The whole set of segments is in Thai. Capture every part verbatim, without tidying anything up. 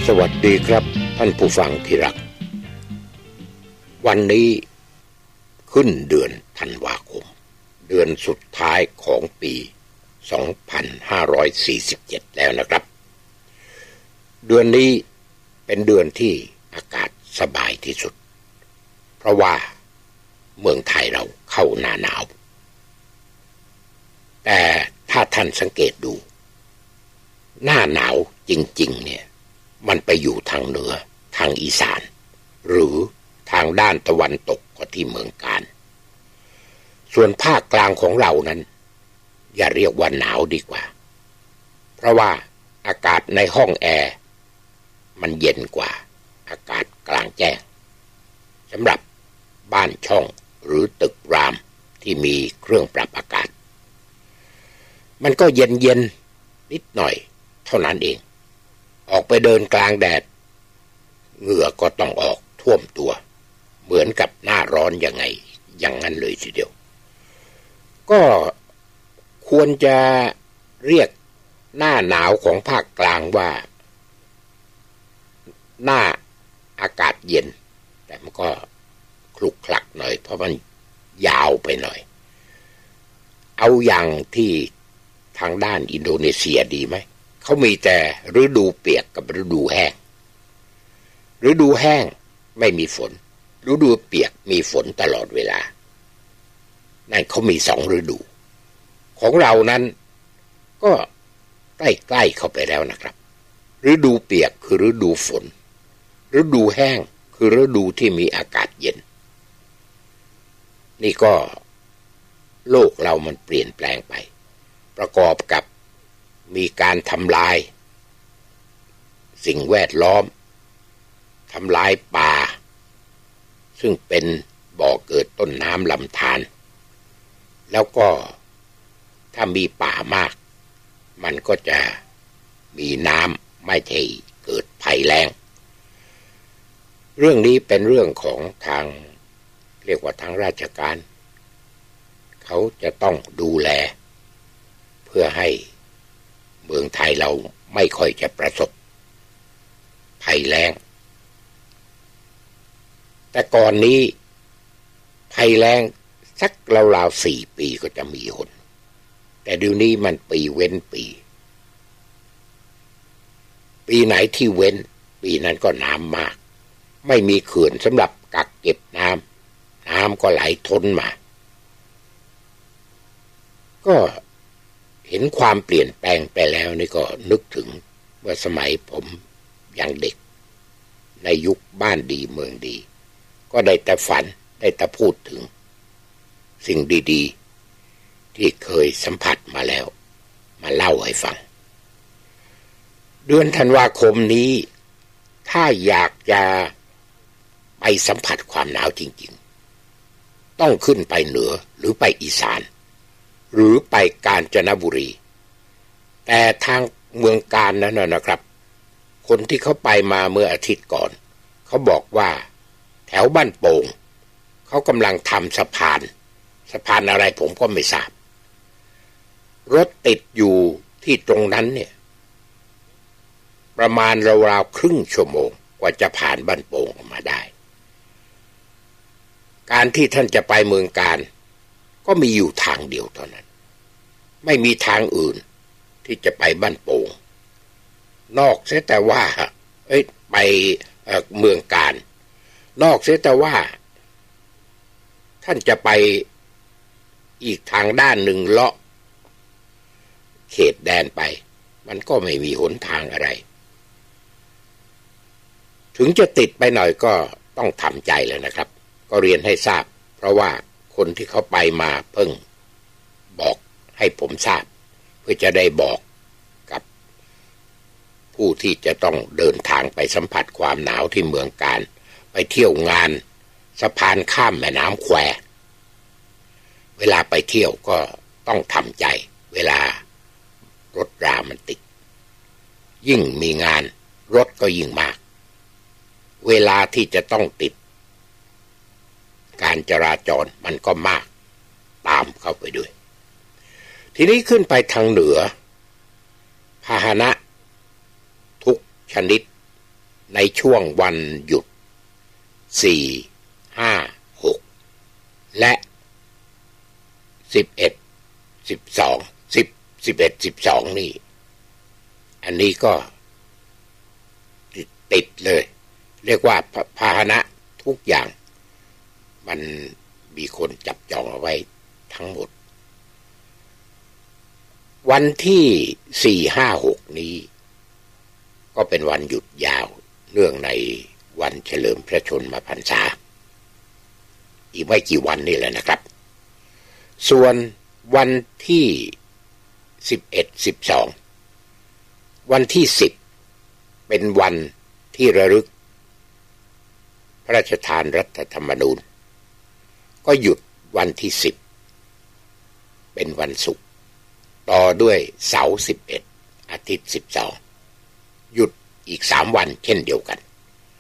สวัสดีครับท่านผู้ฟังที่รักวันนี้ขึ้นเดือนธันวาคมเดือนสุดท้ายของปีสองพันห้าร้อยสี่สิบเจ็ดแล้วนะครับเดือนนี้เป็นเดือนที่อากาศสบายที่สุดเพราะว่าเมืองไทยเราเข้าหน้าหนาวแต่ถ้าท่านสังเกตดูหน้าหนาวจริงๆเนี่ยมันไปอยู่ทางเหนือทางอีสานหรือทางด้านตะวันตกก็ที่เมืองกาญส่วนภาคกลางของเรานั้นอย่าเรียกว่าหนาวดีกว่าเพราะว่าอากาศในห้องแอร์มันเย็นกว่าอากาศกลางแจ้งสำหรับบ้านช่องหรือตึกรามที่มีเครื่องปรับอากาศมันก็เย็นเย็นนิดหน่อยเท่านั้นเองออกไปเดินกลางแดดเหงื่อก็ต้องออกท่วมตัวเหมือนกับหน้าร้อนยังไงอย่างนั้นเลยทีเดียวก็ควรจะเรียกหน้าหนาวของภาคกลางว่าหน้าอากาศเย็นแต่มันก็คลุกคลักหน่อยเพราะมันยาวไปหน่อยเอาอย่างที่ทางด้านอินโดนีเซียดีไหมเขามีแต่ฤดูเปียกกับฤดูแห้งฤดูแห้งไม่มีฝนฤดูเปียกมีฝนตลอดเวลานั่นเขามีสองฤดูของเรานั้นก็ใกล้ๆเข้าไปแล้วนะครับฤดูเปียกคือฤดูฝนฤดูแห้งคือฤดูที่มีอากาศเย็นนี่ก็โลกเรามันเปลี่ยนแปลงไปประกอบกับมีการทำลายสิ่งแวดล้อมทำลายป่าซึ่งเป็นบ่อเกิดต้นน้ำลำธารแล้วก็ถ้ามีป่ามากมันก็จะมีน้ำไม่ใช่เกิดภัยแล้งเรื่องนี้เป็นเรื่องของทางเรียกว่าทางราชการเขาจะต้องดูแลเพื่อให้เมืองไทยเราไม่ค่อยจะประสบภัยแล้งแต่ก่อนนี้ภัยแล้งสักราวๆสี่ปีก็จะมีหนแต่เดี๋ยวนี้มันปีเว้นปีปีไหนที่เว้นปีนั้นก็น้ำมากไม่มีเขื่อนสำหรับกักเก็บน้ำน้ำก็ไหลท้นมาก็เห็นความเปลี่ยนแปลงไปแล้วนี่ก็นึกถึงว่าสมัยผมยังเด็กในยุคบ้านดีเมืองดีก็ได้แต่ฝันได้แต่พูดถึงสิ่งดีๆที่เคยสัมผัสมาแล้วมาเล่าให้ฟังเดือนธันวาคมนี้ถ้าอยากจะไปสัมผัสความหนาวจริงๆต้องขึ้นไปเหนือหรือไปอีสานหรือไปกาญจนบุรีแต่ทางเมืองกาญนั้นนะครับคนที่เขาไปมาเมื่ออาทิตย์ก่อนเขาบอกว่าแถวบ้านโป่งเขากำลังทำสะพานสะพานอะไรผมก็ไม่ทราบรถติดอยู่ที่ตรงนั้นเนี่ยประมาณราวๆครึ่งชั่วโมงกว่าจะผ่านบ้านโป่งออกมาได้การที่ท่านจะไปเมืองกาญก็มีอยู่ทางเดียวเท่านั้นไม่มีทางอื่นที่จะไปบ้านโป่งนอกเสียแต่ว่าเอ้ยไปเอ่อเมืองกาญนอกเสียแต่ว่าท่านจะไปอีกทางด้านหนึ่งเลาะเขตแดนไปมันก็ไม่มีหนทางอะไรถึงจะติดไปหน่อยก็ต้องทำใจแล้วนะครับก็เรียนให้ทราบเพราะว่าคนที่เขาไปมาเพิ่งบอกให้ผมทราบเพื่อจะได้บอกกับผู้ที่จะต้องเดินทางไปสัมผัสความหนาวที่เมืองกาญไปเที่ยวงานสะพานข้ามแม่น้ำแควเวลาไปเที่ยวก็ต้องทำใจเวลารถรามันติดยิ่งมีงานรถก็ยิ่งมากเวลาที่จะต้องติดการจราจรมันก็มากตามเข้าไปด้วยทีนี้ขึ้นไปทางเหนือพาหนะทุกชนิดในช่วงวันหยุดสี่ ห้า หกและสิบเอ็ด สิบสอง สิบ สิบเอ็ด สิบสองนี่อันนี้ก็ติดติดเลยเรียกว่าพาหนะทุกอย่างมันมีคนจับจองเอาไว้ทั้งหมดวันที่สี่ ห้า หกนี้ก็เป็นวันหยุดยาวเนื่องในวันเฉลิมพระชนมพรรษาอีกไม่กี่วันนี่แหละนะครับส่วนวันที่สิบเอ็ด สิบสองวันที่สิบเป็นวันที่ระลึกพระราชทานรัฐธรรมนูญก็หยุดวันที่สิบเป็นวันศุกร์ต่อด้วยเสาร์สิบเอ็ดอาทิตย์สิบสองหยุดอีกสามวันเช่นเดียวกัน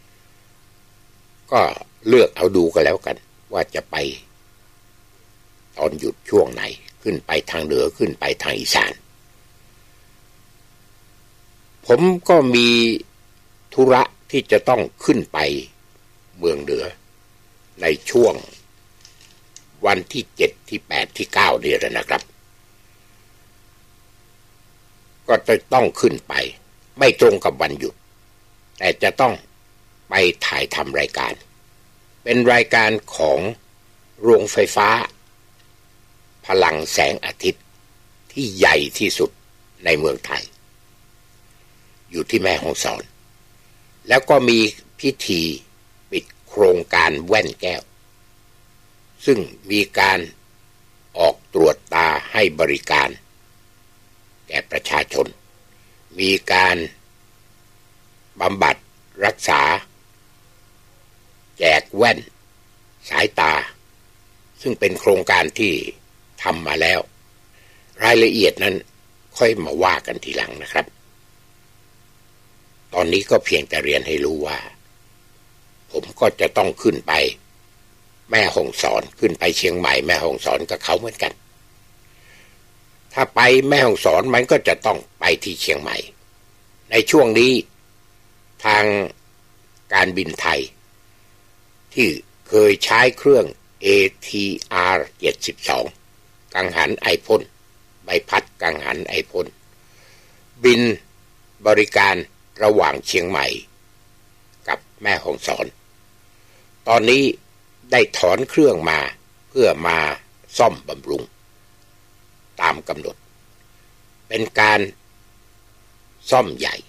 ก็เลือกเอาดูกันแล้วกันว่าจะไปตอนหยุดช่วงไหนขึ้นไปทางเหนือขึ้นไปทางอีสานผมก็มีธุระที่จะต้องขึ้นไปเมืองเหนือในช่วงวันที่เจ็ดที่แปดที่เก้านี่แหละนะครับก็จะต้องขึ้นไปไม่ตรงกับวันหยุดแต่จะต้องไปถ่ายทำรายการเป็นรายการของโรงไฟฟ้าพลังแสงอาทิตย์ที่ใหญ่ที่สุดในเมืองไทยอยู่ที่แม่ฮ่องสอนแล้วก็มีพิธีปิดโครงการแว่นแก้วซึ่งมีการออกตรวจตาให้บริการแก่ประชาชนมีการบำบัดรักษาแจกแว่นสายตาซึ่งเป็นโครงการที่ทำมาแล้วรายละเอียดนั้นค่อยมาว่ากันทีหลังนะครับตอนนี้ก็เพียงแต่เรียนให้รู้ว่าผมก็จะต้องขึ้นไปแม่ฮ่องสอนขึ้นไปเชียงใหม่แม่ฮ่องสอนกับเขาเหมือนกันถ้าไปแม่ฮ่องสอนมันก็จะต้องไปที่เชียงใหม่ในช่วงนี้ทางการบินไทยที่เคยใช้เครื่อง เอ ที อาร์ เจ็ดสิบสอง กังหันไอพ่นใบพัดกังหันไอพ่นบินบริการระหว่างเชียงใหม่กับแม่ฮ่องสอนตอนนี้ได้ถอนเครื่องมาเพื่อมาซ่อมบำรุงตามกำหนดเป็นการซ่อมใหญ่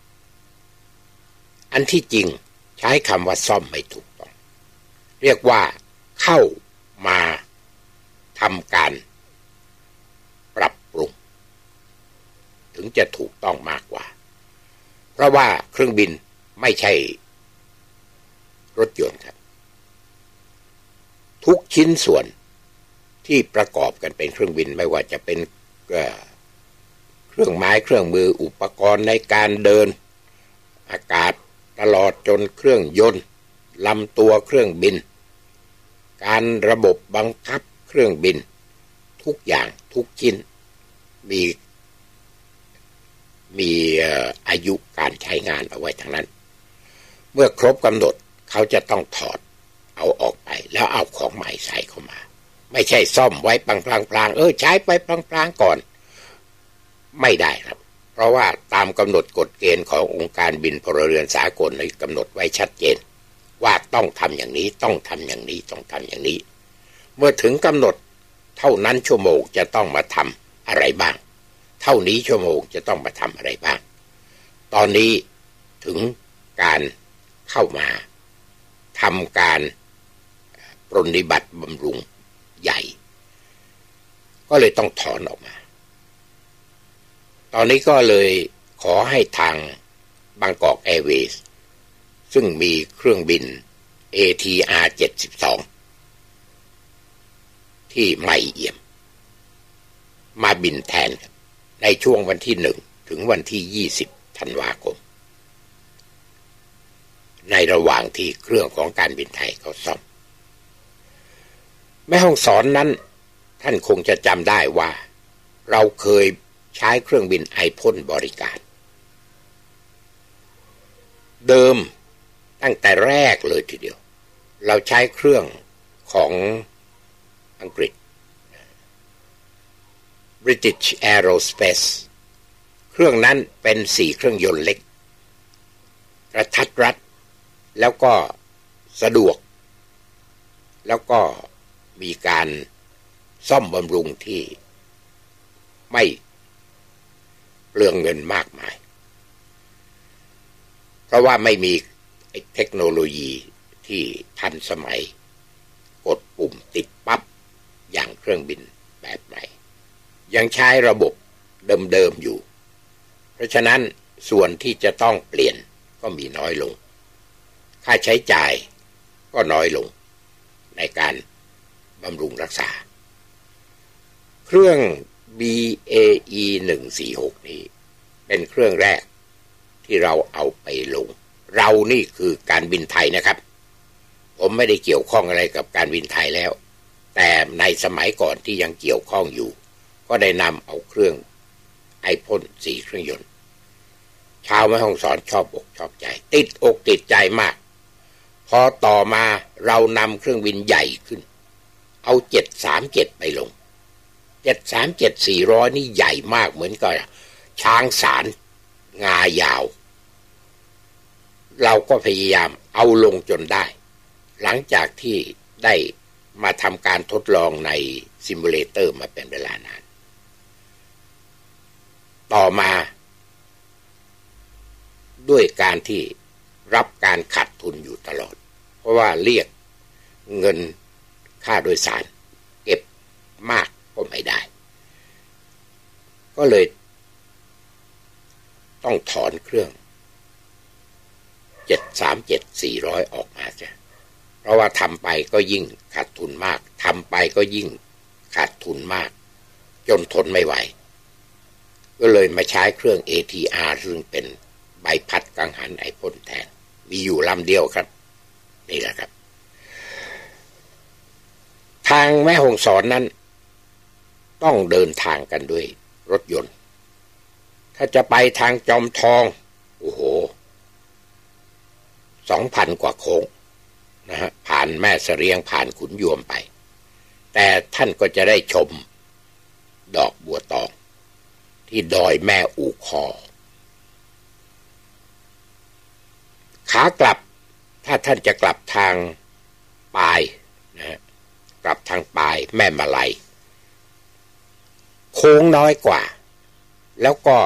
อันที่จริงใช้คำว่าซ่อมไม่ถูกต้องเรียกว่าเข้ามาทำการปรับปรุงถึงจะถูกต้องมากกว่าเพราะว่าเครื่องบินไม่ใช่รถยนต์ครับทุกชิ้นส่วนที่ประกอบกันเป็นเครื่องบินไม่ว่าจะเป็นเครื่องไม้เครื่องมืออุปกรณ์ในการเดินอากาศตลอดจนเครื่องยนต์ลำตัวเครื่องบินการระบบบังคับเครื่องบินทุกอย่างทุกชิ้นมีมีอายุการใช้งานเอาไว้ทั้งนั้นเมื่อครบกำหนดเขาจะต้องถอดเอาออกไปแล้วเอาของใหม่ใส่เข้ามาไม่ใช่ซ่อมไว้พลางๆเออใช้ไปพลางๆก่อนไม่ได้ครับเพราะว่าตามกำหนดกฎเกณฑ์ขององค์การบินพลเรือนสากลในกำหนดไว้ชัดเจนว่าต้องทำอย่างนี้ต้องทำอย่างนี้ต้องทำอย่างนี้เมื่อถึงกำหนดเท่านั้นชั่วโมงจะต้องมาทำอะไรบ้างเท่านี้ชั่วโมงจะต้องมาทำอะไรบ้างตอนนี้ถึงการเข้ามาทำการปรนนิบัติบำรุงใหญ่ก็เลยต้องถอนออกมาตอนนี้ก็เลยขอให้ทางบางกอกแอร์เวย์ซึ่งมีเครื่องบิน เอ ที อาร์ เจ็ดสิบสอง ที่ใหม่เอี่ยมมาบินแทนในช่วงวันที่หนึ่งถึงวันที่ยี่สิบธันวาคมในระหว่างที่เครื่องของการบินไทยเขาซ่อมแม่ฮ่องสอนนั้นท่านคงจะจำได้ว่าเราเคยใช้เครื่องบินไอพ่นบริการเดิมตั้งแต่แรกเลยทีเดียวเราใช้เครื่องของอังกฤษ British Aerospace เครื่องนั้นเป็นสี่เครื่องยนต์เล็กกระทัดรัดแล้วก็สะดวกแล้วก็มีการซ่อมบำรุงที่ไม่เปลืองเงินมากมายเพราะว่าไม่มีเทคโนโลยีที่ทันสมัยกดปุ่มติดปั๊บอย่างเครื่องบินแบบใหม่ยังใช้ระบบเดิมๆอยู่เพราะฉะนั้นส่วนที่จะต้องเปลี่ยนก็มีน้อยลงค่าใช้จ่ายก็น้อยลงในการบำรุงรักษาเครื่อง บี เอ อี หนึ่งสี่หก นี้เป็นเครื่องแรกที่เราเอาไปลงเรานี่คือการบินไทยนะครับผมไม่ได้เกี่ยวข้องอะไรกับการบินไทยแล้วแต่ในสมัยก่อนที่ยังเกี่ยวข้องอยู่ก็ได้นำเอาเครื่องไอพ่นสี่เครื่องยนต์ชาวแม่ฮ่องสอนชอบอกชอบใจติดอกติดใจมากพอต่อมาเรานำเครื่องบินใหญ่ขึ้นเอาเจ็ดสามเจ็ดไปลงเจ็ดสามเจ็ด สี่ร้อยนี่ใหญ่มากเหมือนกับช้างสารงายาวเราก็พยายามเอาลงจนได้หลังจากที่ได้มาทำการทดลองในซิมูเลเตอร์มาเป็นเวลานานต่อมาด้วยการที่รับการขาดทุนอยู่ตลอดเพราะว่าเรียกเงินค่าโดยสารเก็บมากก็ไม่ได้ก็เลยต้องถอนเครื่องเจ็ดสามเจ็ด สี่ร้อยออกมาจ้ะเพราะว่าทำไปก็ยิ่งขาดทุนมากทำไปก็ยิ่งขาดทุนมากจนทนไม่ไหวก็เลยมาใช้เครื่อง เอ ที อาร์ ซึ่งเป็นใบพัดกังหันไอพ่นแทนมีอยู่ลำเดียวครับนี่แหละครับทางแม่ฮ่องสอนนั้นต้องเดินทางกันด้วยรถยนต์ถ้าจะไปทางจอมทองโอ้โหสองพันกว่าโค้งนะฮะผ่านแม่เสรียงผ่านขุนยวมไปแต่ท่านก็จะได้ชมดอกบัวตองที่ดอยแม่อู่คอขากลับถ้าท่านจะกลับทางปายนะกลับทางปายแม่มาลัยโค้งน้อยกว่าแล้วก็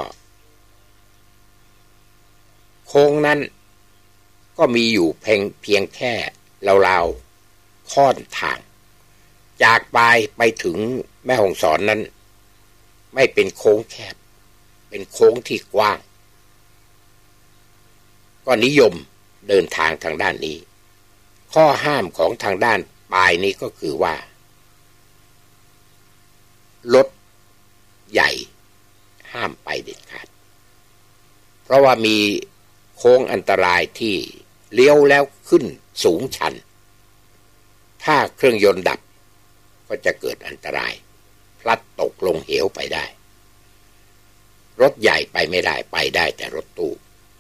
โค้งนั้นก็มีอยู่เพียงเพียงแค่ราวๆค่อนทางจากปายไปถึงแม่ฮ่องสอนนั้นไม่เป็นโค้งแคบเป็นโค้งที่กว้างก็นิยมเดินทางทางด้านนี้ข้อห้ามของทางด้านปายนี้ก็คือว่ารถใหญ่ห้ามไปเด็ดขาดเพราะว่ามีโค้งอันตรายที่เลี้ยวแล้วขึ้นสูงชันถ้าเครื่องยนต์ดับก็จะเกิดอันตรายพลัดตกลงเหวไปได้รถใหญ่ไปไม่ได้ไปได้แต่รถตู้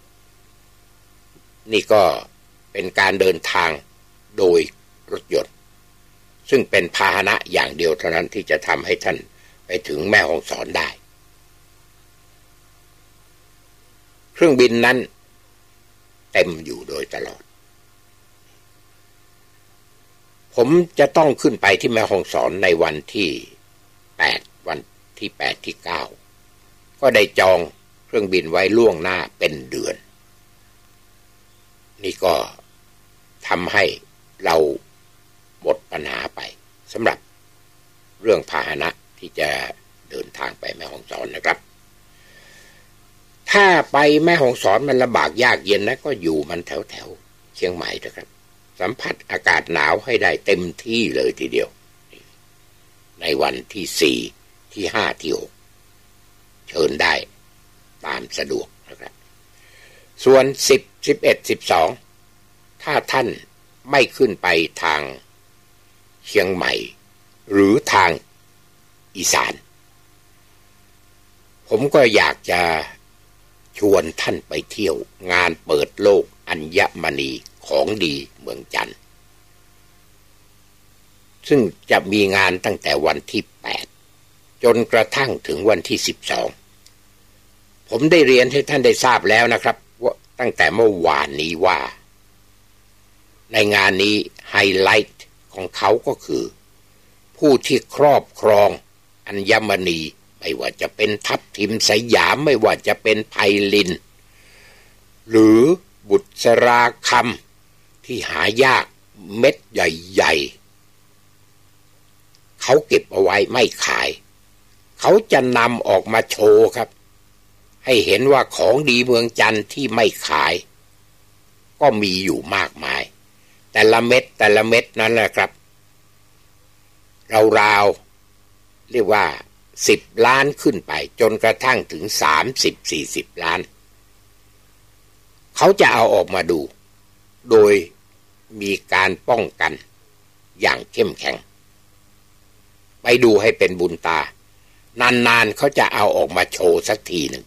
นี่ก็เป็นการเดินทางโดยรถยนต์ซึ่งเป็นพาหนะอย่างเดียวเท่านั้นที่จะทำให้ท่านไปถึงแม่ฮ่องสอนได้เครื่องบินนั้นเต็มอยู่โดยตลอดผมจะต้องขึ้นไปที่แม่ฮ่องสอนในวันที่แปดวันที่แปดที่เก้าก็ได้จองเครื่องบินไว้ล่วงหน้าเป็นเดือนนี่ก็ทำให้เราหมดปัญหาไปสำหรับเรื่องพาหนะที่จะเดินทางไปแม่ฮ่องสอนนะครับถ้าไปแม่ฮ่องสอนมันลำบากยากเย็นนะก็อยู่มันแถวแถวเชียงใหม่นะครับสัมผัสอากาศหนาวให้ได้เต็มที่เลยทีเดียวในวันที่สี่ที่ห้าที่หกเชิญได้ตามสะดวกนะครับส่วนสิบ สิบเอ็ด สิบสองถ้าท่านไม่ขึ้นไปทางเชียงใหม่หรือทางอีสานผมก็อยากจะชวนท่านไปเที่ยวงานเปิดโลกอัญมณีของดีเมืองจันทร์ซึ่งจะมีงานตั้งแต่วันที่แปดจนกระทั่งถึงวันที่สิบสองผมได้เรียนให้ท่านได้ทราบแล้วนะครับว่าตั้งแต่เมื่อวานนี้ว่าในงานนี้ไฮไลท์ของเขาก็คือผู้ที่ครอบครองอัญมณีไม่ว่าจะเป็นทับทิมสยามไม่ว่าจะเป็นไพลินหรือบุษราคำที่หายากเม็ดใหญ่ๆเขาเก็บเอาไว้ไม่ขายเขาจะนำออกมาโชว์ครับให้เห็นว่าของดีเมืองจันทร์ที่ไม่ขายก็มีอยู่มากมายแต่ละเม็ดแต่ละเม็ดนั้นแหละครับราวๆเรียกว่าสิบล้านขึ้นไปจนกระทั่งถึงสามสิบสี่สิบล้านเขาจะเอาออกมาดูโดยมีการป้องกันอย่างเข้มแข็งไปดูให้เป็นบุญตานานๆเขาจะเอาออกมาโชว์สักทีหนึ่ง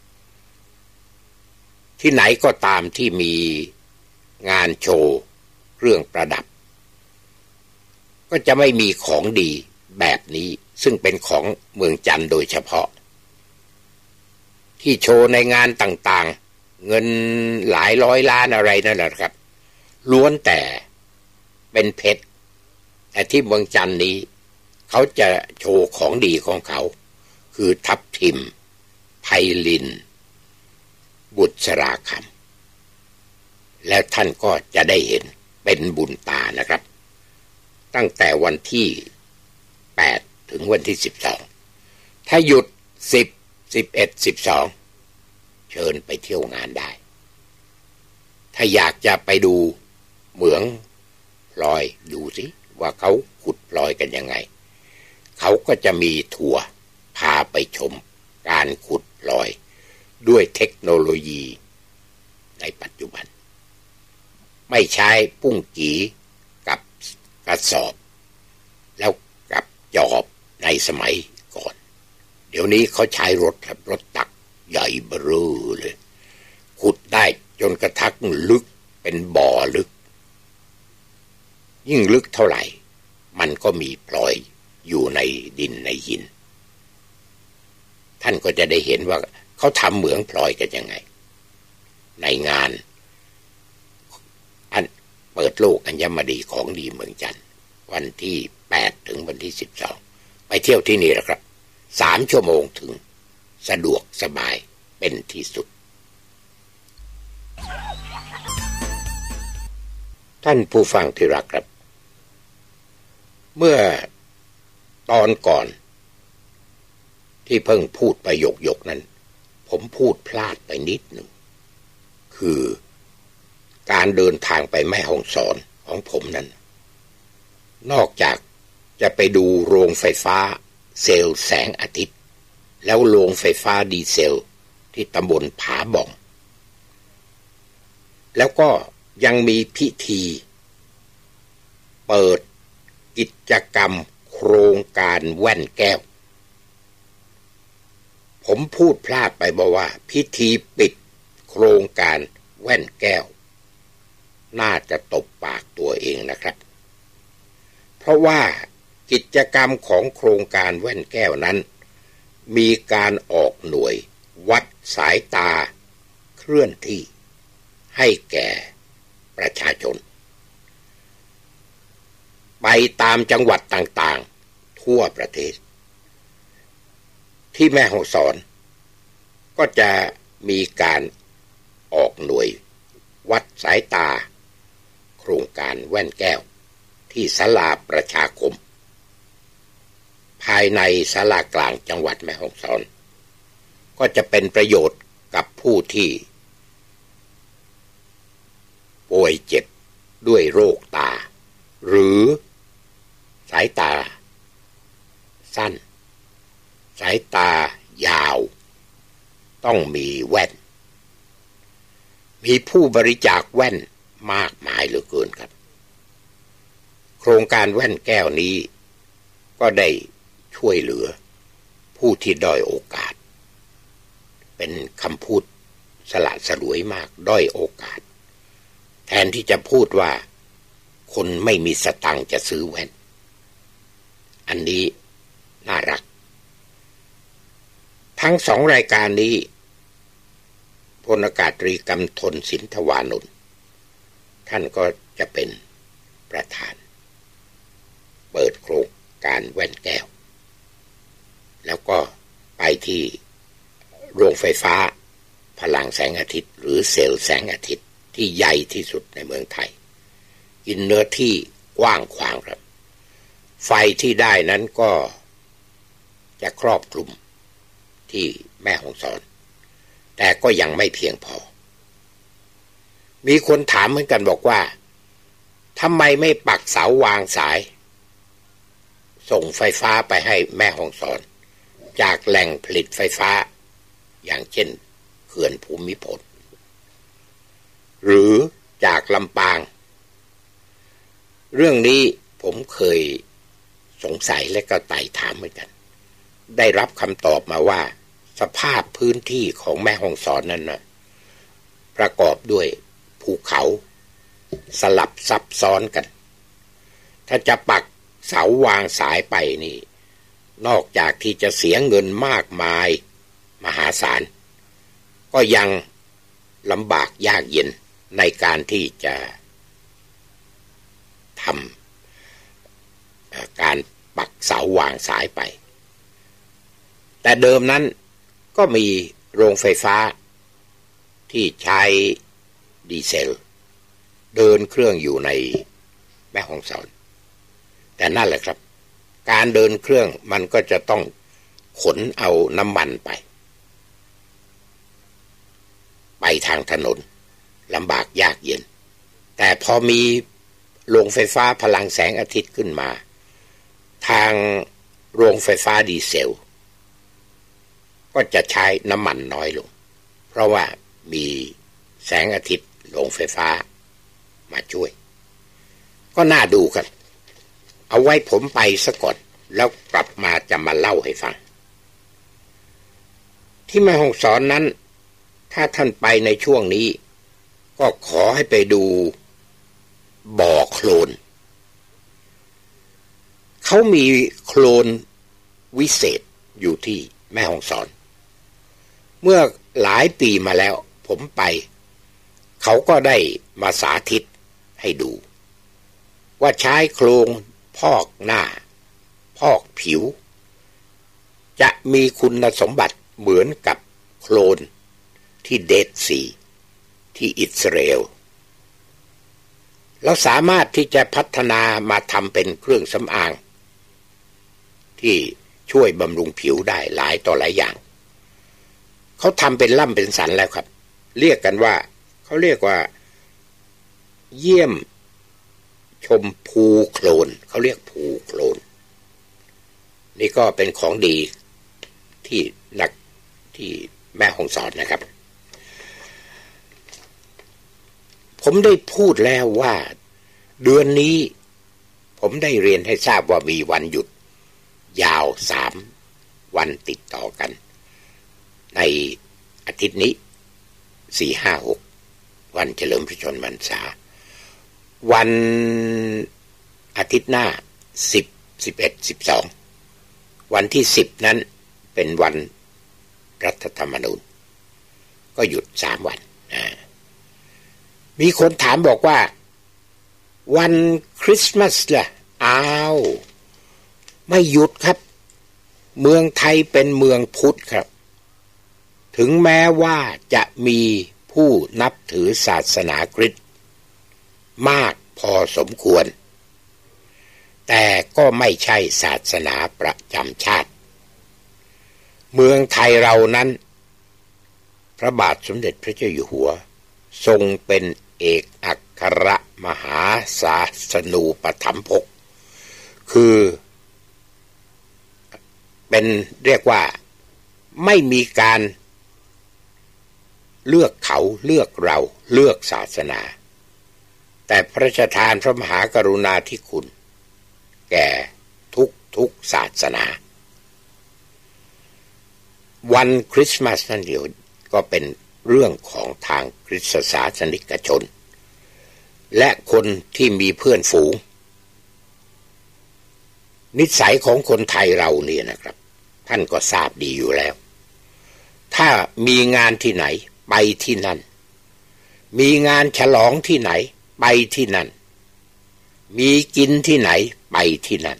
ที่ไหนก็ตามที่มีงานโชว์เครื่องประดับก็จะไม่มีของดีแบบนี้ซึ่งเป็นของเมืองจันทร์โดยเฉพาะที่โชว์ในงานต่างๆเงินหลายร้อยล้านอะไรนั่นแหละครับล้วนแต่เป็นเพชรแต่ที่เมืองจันทร์นี้เขาจะโชว์ของดีของเขาคือทับทิมไพลินบุษราคำแล้วท่านก็จะได้เห็นเป็นบุญตานะครับตั้งแต่วันที่แปดถึงวันที่สิบสองถ้าหยุดสิบ สิบเอ็ด สิบสองเชิญไปเที่ยวงานได้ถ้าอยากจะไปดูเหมืองพลอยดูสิว่าเขาขุดพลอยกันยังไงเขาก็จะมีทัวร์พาไปชมการขุดพลอยด้วยเทคโนโลยีในปัจจุบันไม่ใช้ปุ้งกีกับกระสอบแล้วกับจอบในสมัยก่อนเดี๋ยวนี้เขาใช้รถครับรถตักใหญ่เบ้อเร่อเลยขุดได้จนกระทั่งลึกเป็นบ่อลึกยิ่งลึกเท่าไหร่มันก็มีพลอยอยู่ในดินในหินท่านก็จะได้เห็นว่าเขาทำเหมืองพลอยกันยังไงในงานอันเปิดโลกอัญมณีของดีเมืองจันทร์วันที่แปดถึงวันที่สิบสองไปเที่ยวที่นี่แหละครับสามชั่วโมงถึงสะดวกสบายเป็นที่สุดท่านผู้ฟังที่รักครับเมื่อตอนก่อนที่เพิ่งพูดประโยคยกนั้นผมพูดพลาดไปนิดหนึ่งคือการเดินทางไปแม่ฮ่องสอนของผมนั้นนอกจากจะไปดูโรงไฟฟ้าเซลล์แสงอาทิตย์แล้วโรงไฟฟ้าดีเซลที่ตำบลผาบ่องแล้วก็ยังมีพิธีเปิดกิจกรรมโครงการแว่นแก้วผมพูดพลาดไปบอกว่าพิธีปิดโครงการแว่นแก้วน่าจะตบปากตัวเองนะครับเพราะว่ากิจกรรมของโครงการแว่นแก้วนั้นมีการออกหน่วยวัดสายตาเคลื่อนที่ให้แก่ประชาชนไปตามจังหวัดต่างๆทั่วประเทศที่แม่ฮ่องสอนก็จะมีการออกหน่วยวัดสายตาโครงการแว่นแก้วที่ศาลาประชาคมภายในศาลากลางจังหวัดแม่ฮ่องสอนก็จะเป็นประโยชน์กับผู้ที่ป่วยเจ็บด้วยโรคตาหรือสายตาสั้นสายตายาวต้องมีแว่นมีผู้บริจาคแว่นมากมายเหลือเกินครับโครงการแว่นแก้วนี้ก็ได้ช่วยเหลือผู้ที่ด้อยโอกาสเป็นคำพูดสละสลวยมากด้อยโอกาสแทนที่จะพูดว่าคนไม่มีสตังค์จะซื้อแว่นอันนี้น่ารักทั้งสองรายการนี้พลอากาศตรีกำธลสินธวานนท์ท่านก็จะเป็นประธานเปิดโครงการแว่นแก้วแล้วก็ไปที่โรงไฟฟ้าพลังแสงอาทิตย์หรือเซลล์แสงอาทิตย์ที่ใหญ่ที่สุดในเมืองไทยกินเนื้อที่กว้างขวางครับไฟที่ได้นั้นก็จะครอบคลุมที่แม่ฮ่องสอนแต่ก็ยังไม่เพียงพอมีคนถามเหมือนกันบอกว่าทำไมไม่ปักเสาวางสายส่งไฟฟ้าไปให้แม่ฮ่องสอนจากแหล่งผลิตไฟฟ้าอย่างเช่นเขื่อนภูมิพลหรือจากลำปางเรื่องนี้ผมเคยสงสัยและก็ไต่ถามเหมือนกันได้รับคำตอบมาว่าสภาพพื้นที่ของแม่ฮ่องสอนนั้นนะประกอบด้วยภูเขาสลับซับซ้อนกันถ้าจะปักเสาวางสายไปนี่นอกจากที่จะเสียเงินมากมายมหาศาลก็ยังลำบากยากเย็นในการที่จะทำการปักเสาวางสายไปแต่เดิมนั้นก็มีโรงไฟฟ้าที่ใช้ดีเซลเดินเครื่องอยู่ในแม่ฮ่องสอนแต่นั่นแหละครับการเดินเครื่องมันก็จะต้องขนเอาน้ำมันไปไปทางถนนลำบากยากเย็นแต่พอมีโรงไฟฟ้าพลังแสงอาทิตย์ขึ้นมาทางโรงไฟฟ้าดีเซลก็จะใช้น้ำมันน้อยลงเพราะว่ามีแสงอาทิตย์โรงไฟฟ้ามาช่วยก็น่าดูครับเอาไว้ผมไปซะก่อนแล้วกลับมาจะมาเล่าให้ฟังที่แม่ฮ่องสอนนั้นถ้าท่านไปในช่วงนี้ก็ขอให้ไปดูบ่อโคลนเขามีโคลนวิเศษอยู่ที่แม่ฮ่องสอนเมื่อหลายปีมาแล้วผมไปเขาก็ได้มาสาธิตให้ดูว่าใช้โคลนพอกหน้าพอกผิวจะมีคุณสมบัติเหมือนกับโคลนที่เดดซีที่อิสราเอลเราสามารถที่จะพัฒนามาทำเป็นเครื่องสำอางที่ช่วยบำรุงผิวได้หลายต่อหลายอย่างเขาทำเป็นล่ำเป็นสันแล้วครับเรียกกันว่าเขาเรียกว่าเยี่ยมชมพูโคลนเขาเรียกภูโคลนนี่ก็เป็นของดีที่นักที่แม่ฮ่องสอนนะครับผมได้พูดแล้วว่าเดือนนี้ผมได้เรียนให้ทราบว่ามีวันหยุดยาวสามวันติดต่อกันในอาทิตย์นี้สี่ห้าหกวันเฉลิมพระชนมพรรษาวันอาทิตย์หน้าสิบ สิบเอ็ด สิบสองวันที่สิบนั้นเป็นวันรัฐธรรมนูญก็หยุดสามวันมีคนถามบอกว่าวันคริสต์มาสล่ะอ้าวไม่หยุดครับเมืองไทยเป็นเมืองพุทธครับถึงแม้ว่าจะมีผู้นับถือศาสนาคริสต์มากพอสมควรแต่ก็ไม่ใช่ศาสนาประจำชาติเมืองไทยเรานั้นพระบาทสมเด็จพระเจ้าอยู่หัวทรงเป็นเอกอัครมหาศาสนูปถัมภกคือเป็นเรียกว่าไม่มีการเลือกเขาเลือกเราเลือกศาสนาแต่พระราชทานพระมหากรุณาธิคุณแก่ทุกทุกศาสนาวันคริสต์มาสนั่นเดียวก็เป็นเรื่องของทางคริสตศาสนิกชนและคนที่มีเพื่อนฝูงนิสัยของคนไทยเราเนี่ยนะครับท่านก็ทราบดีอยู่แล้วถ้ามีงานที่ไหนไปที่นั่นมีงานฉลองที่ไหนไปที่นั่นมีกินที่ไหนไปที่นั่น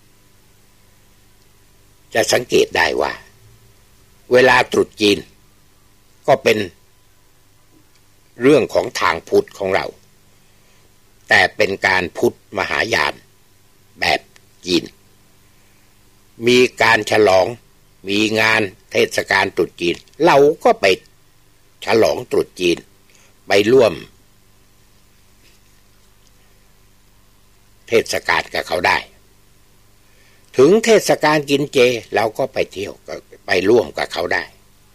จะสังเกตได้ว่าเวลาตรุษจีนก็เป็นเรื่องของทางพุทธของเราแต่เป็นการพุทธมหายานแบบจีนมีการฉลองมีงานเทศกาลตรุษจีนเราก็ไปฉลองตรุษจีนไปร่วมเทศกาลกับเขาได้ถึงเทศกาลกินเจเราก็ไปเที่ยวไปร่วมกับเขาได้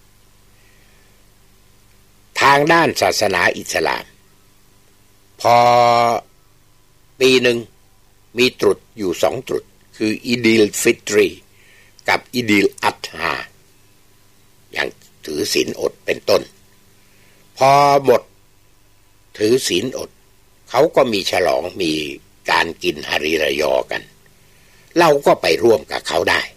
ทางด้านศาสนาอิสลามพอปีหนึ่งมีตรุษอยู่สองตรุษคืออีดิลฟิตรีกับอีดิลอัฏฮาอย่างถือศีลอดเป็นต้นพอหมดถือศีลอดเขาก็มีฉลองมีการกินฮาริรายอกันเราก็ไปร่วมกับเขาได้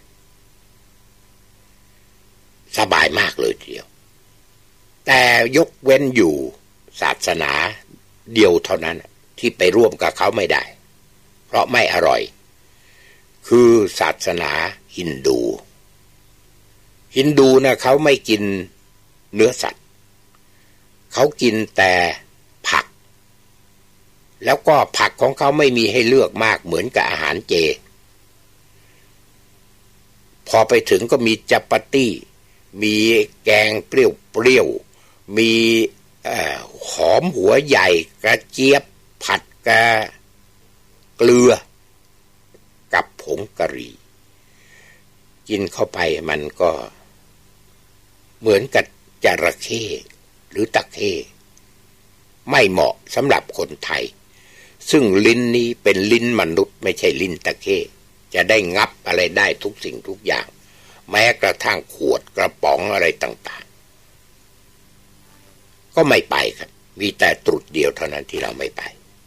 สบายมากเลยทีเดียวแต่ยกเว้นอยู่ศาสนาเดียวเท่านั้นที่ไปร่วมกับเขาไม่ได้เพราะไม่อร่อยคือศาสนาฮินดูฮินดูนะเขาไม่กินเนื้อสัตว์เขากินแต่ผักแล้วก็ผักของเขาไม่มีให้เลือกมากเหมือนกับอาหารเจพอไปถึงก็มีจัปาตี้มีแกงเปรี้ยวๆมีหอมหัวใหญ่กระเจี๊ยบผัดกะเกลือกับผงกะหรี่กินเข้าไปมันก็เหมือนกับจระเข้หรือตะเข้ไม่เหมาะสำหรับคนไทยซึ่งลิ้นนี้เป็นลิ้นมนุษย์ไม่ใช่ลิ้นตะเข้จะได้งับอะไรได้ทุกสิ่งทุกอย่างแม้กระทั่งขวดกระป๋องอะไรต่างๆก็ไม่ไปครับมีแต่ตรุษเดียวเท่านั้นที่เราไม่ไป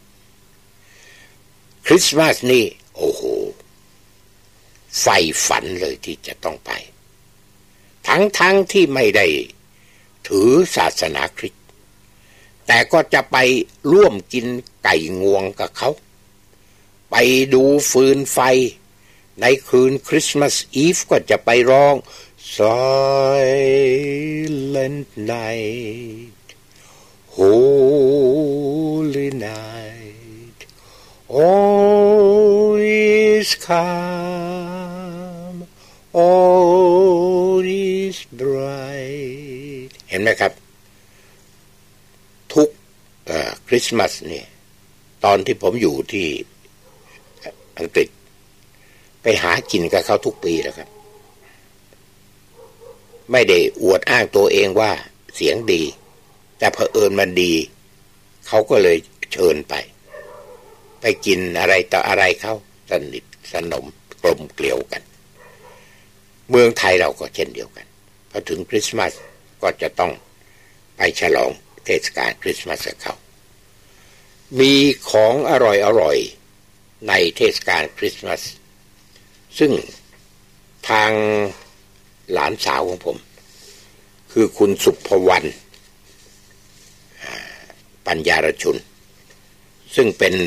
คริสต์มาสนี่โอ้โหใฝ่ฝันเลยที่จะต้องไปทั้งๆ ท, ที่ไม่ได้ถือศาสนาคริสต์แต่ก็จะไปร่วมกินไก่งวงกับเขาไปดูฟืนไฟในคืนคริสต์มาสอีฟก็จะไปร้อง Silent night Holy night All is calm All is bright เห็นไหมครับทุกคริสต์มาสเนี่ยตอนที่ผมอยู่ที่อังกฤษไปหากินกับเขาทุกปีแล้วครับไม่ได้อวดอ้างตัวเองว่าเสียงดีแต่เผอิญมันดีเขาก็เลยเชิญไปไปกินอะไรต่ออะไรเขาสนิทสนมกลมเกลียวกันเมืองไทยเราก็เช่นเดียวกันพอถึงคริสต์มาสก็จะต้องไปฉลองเทศกาลคริสต์มาสกับเขามีของอร่อยๆในเทศกาลคริสต์มาสซึ่งทางหลานสาวของผมคือคุณสุภวรรณปัญญารชุนซึ่งเป็น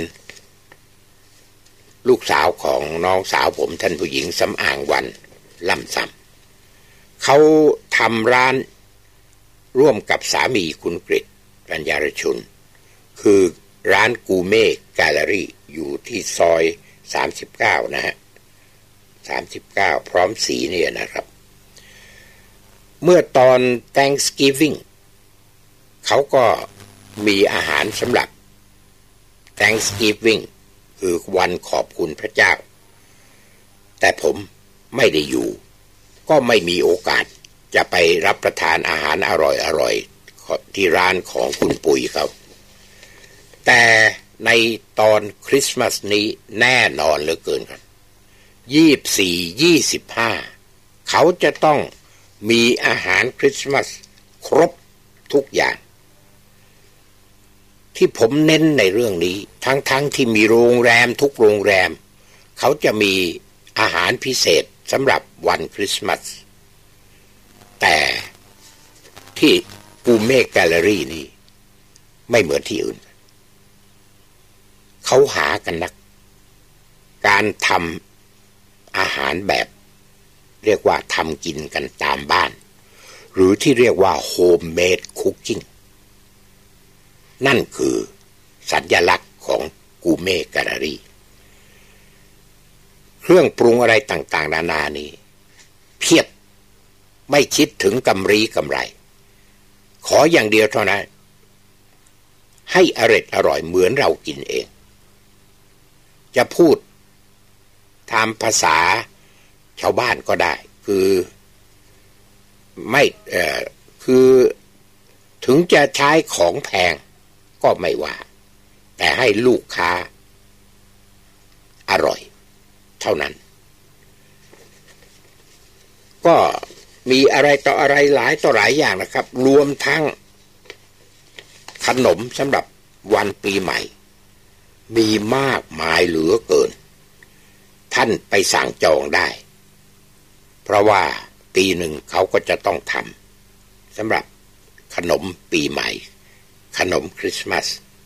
ลูกสาวของน้องสาวผมท่านผู้หญิงสำอางวันล่ำซ้ำเขาทำร้านร่วมกับสามีคุณกฤษปัญญารชุนคือร้านกูเม่แกลเลอรี่อยู่ที่ซอยสามสิบเก้านะฮะสามสิบเก้าพร้อมสีเนี่ยนะครับเมื่อตอน Thanksgiving เขาก็มีอาหารสำหรับ Thanksgiving คือวันขอบคุณพระเจ้าแต่ผมไม่ได้อยู่ก็ไม่มีโอกาสจะไปรับประทานอาหารอร่อยๆที่ร้านของคุณปุ๋ยเขาแต่ในตอนคริสต์มาสนี้แน่นอนเหลือเกินครับยี่สิบสี่ ยี่สิบห้าเขาจะต้องมีอาหารคริสต์มาสครบทุกอย่างทที่ผมเน้นในเรื่องนี้ทั้งๆ ท, ที่มีโรงแรมทุกโรงแรมเขาจะมีอาหารพิเศษสำหรับวันคริสต์มาสแต่ที่กูเม่แกลเลอรี่นี่ไม่เหมือนที่อื่นเขาหากันนักการทำอาหารแบบเรียกว่าทำกินกันตามบ้านหรือที่เรียกว่าโฮมเมดคุกกิ้งนั่นคือสัญลักษณ์ของกูเม่แกลเลอรี่เครื่องปรุงอะไรต่างๆนานานี้เพียบไม่คิดถึงกำไรกำไรขออย่างเดียวเท่านั้นให้อร่อยอร่อยเหมือนเรากินเองจะพูดตามภาษาชาวบ้านก็ได้คือไม่เอ่อคือถึงจะใช้ของแพงก็ไม่ว่าแต่ให้ลูกค้าอร่อยเท่านั้นก็มีอะไรต่ออะไรหลายต่อหลายอย่างนะครับรวมทั้งขนมสำหรับวันปีใหม่มีมากมายเหลือเกินท่านไปสั่งจองได้เพราะว่าปีหนึ่งเขาก็จะต้องทำสำหรับขนมปีใหม่ขนมคริสต์มาส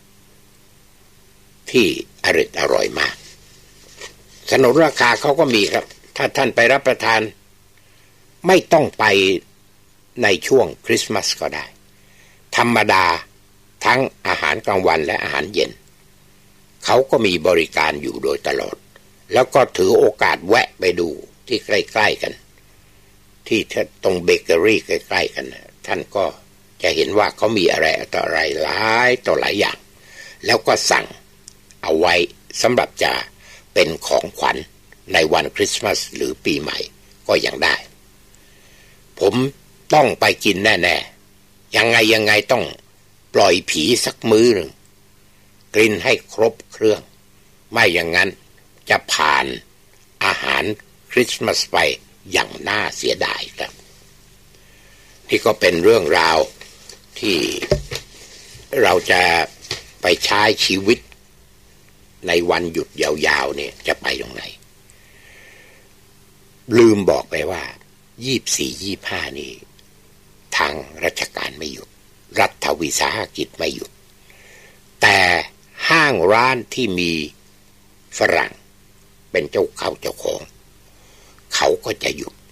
ที่อร่อยอร่อยมากสนนราคาเขาก็มีครับถ้าท่านไปรับประทานไม่ต้องไปในช่วงคริสต์มาสก็ได้ธรรมดาทั้งอาหารกลางวันและอาหารเย็นเขาก็มีบริการอยู่โดยตลอดแล้วก็ถือโอกาสแวะไปดูที่ใกล้ๆกันที่ตรงเบเกอรี่ใกล้ๆกันท่านก็จะเห็นว่าเขามีอะไรต่ออะไรหลายต่อหลายอย่างแล้วก็สั่งเอาไว้สำหรับจะเป็นของขวัญในวันคริสต์มาสหรือปีใหม่ก็ยังได้ผมต้องไปกินแน่ๆยังไงยังไงต้องปล่อยผีสักมื้อหนึ่งกลิ่นให้ครบเครื่องไม่อย่างนั้นจะผ่านอาหารคริสต์มาสไปอย่างน่าเสียดายครับนี่ก็เป็นเรื่องราวที่เราจะไปใช้ชีวิตในวันหยุดยาวๆเนี่ยจะไปตรงไหนลืมบอกไปว่ายี่สิบสี่ ยี่สิบห้านี่ทางราชการไม่หยุดรัฐวิสาหกิจไม่หยุดแต่ห้างร้านที่มีฝรั่งเป็นเจ้าเข้าเจ้าของเขาก็จะหยุด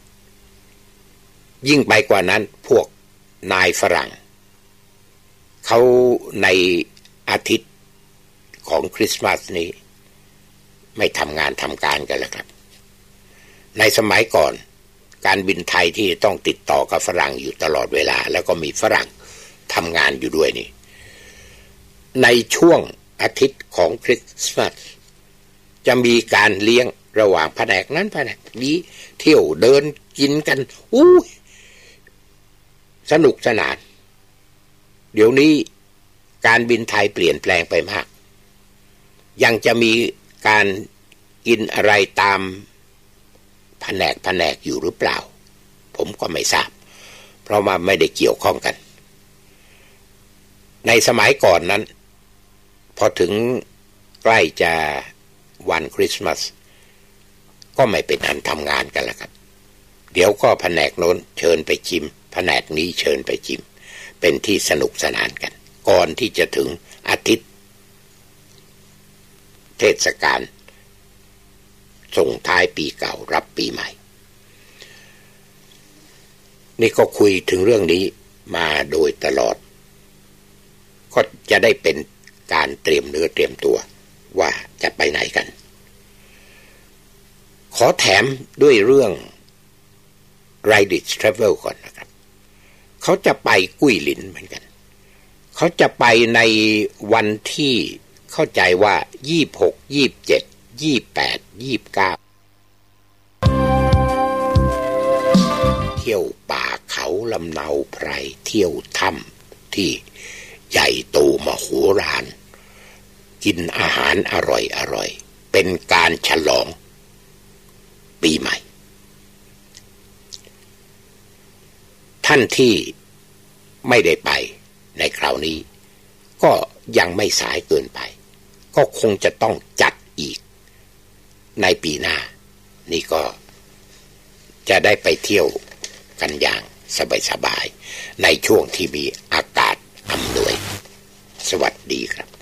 ยิ่งไปกว่านั้นพวกนายฝรั่งเขาในอาทิตย์ของคริสต์มาสนี้ไม่ทำงานทำการกันแล้วครับในสมัยก่อนการบินไทยที่ต้องติดต่อกับฝรั่งอยู่ตลอดเวลาแล้วก็มีฝรั่งทำงานอยู่ด้วยนี่ในช่วงอาทิตย์ของคริสต์มาสจะมีการเลี้ยงระหว่างแผนกนั้นแผนกนี้เที่ยวเดินกินกันอู้สนุกสนานเดี๋ยวนี้การบินไทยเปลี่ยนแปลงไปมากยังจะมีการกินอะไรตามแผนกแผนกอยู่หรือเปล่าผมก็ไม่ทราบเพราะว่าไม่ได้เกี่ยวข้องกันในสมัยก่อนนั้นพอถึงใกล้จะวันคริสต์มาสก็ไม่เป็นอันทำงานกันแล้วครับเดี๋ยวก็แผนกโน้นเชิญไปชิมแผนกนี้เชิญไปชิมเป็นที่สนุกสนานกันก่อนที่จะถึงอาทิตย์เทศกาลส่งท้ายปีเก่ารับปีใหม่นี่ก็คุยถึงเรื่องนี้มาโดยตลอดก็จะได้เป็นการเตรียมเนื้อเตรียมตัวว่าจะไปไหนกันขอแถมด้วยเรื่อง Ridich Travel ก่อนนะครับเขาจะไปกุ้ยหลินเหมือนกันเขาจะไปในวันที่เข้าใจว่ายี่สิบหก ยี่สิบเจ็ด ยี่สิบแปด ยี่สิบเก้าเที่ยวป่าเขาลำเนาไพรเที่ยวถ้ำที่ใหญ่โตมโหฬารกินอาหารอร่อยอร่อยเป็นการฉลองปีใหม่ท่านที่ไม่ได้ไปในคราวนี้ก็ยังไม่สายเกินไปก็คงจะต้องจัดอีกในปีหน้านี่ก็จะได้ไปเที่ยวกันอย่างสบายๆในช่วงที่มีอากาศอำนวยสวัสดีครับ